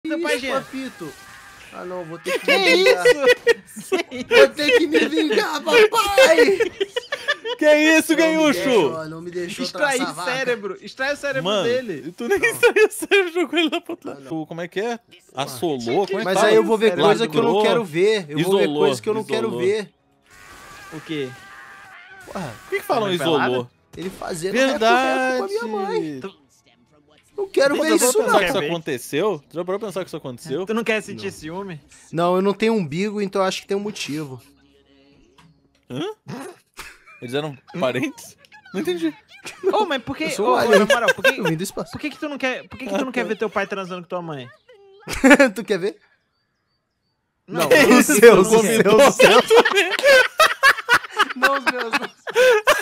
Teu pai, Jean. Papito. Ah, não, vou ter que Que me vingar. isso? Vou ter que me vingar, papai. Que isso, Ganhucho? Não me deixou Extrair traçar a vaca. cérebro. Extrai o cérebro Mano, dele. tu nem saiu sério, jogou ele lá pra trás. Como é que é? Assolou? Como é que Mas fala? aí eu vou ver Sério, coisa que eu não lagrou, quero ver. Eu vou ver isolou, coisa que eu não quero isolou. ver. O quê? Porra, Por que falam Mãe isolou? pelada? ele fazendo Verdade. reco com a minha mãe. Não quero Tu ver já isso, parou pra pensar que não. isso Quer ver? aconteceu? Tu já parou pra pensar que isso aconteceu? Tu não quer sentir ciúme? Não, eu não tenho umbigo, então eu acho que tem um motivo. Hã? Eles eram parentes? Não entendi. Ô, mas por que... Eu sou um Ô, alien. na moral, por que... Eu vim do espaço. Por que tu não quer... Por que tu não quer ver teu pai transando com tua mãe? Tu quer ver? Não, os seus, os comentou. seus, os seus. Não, os meus, não.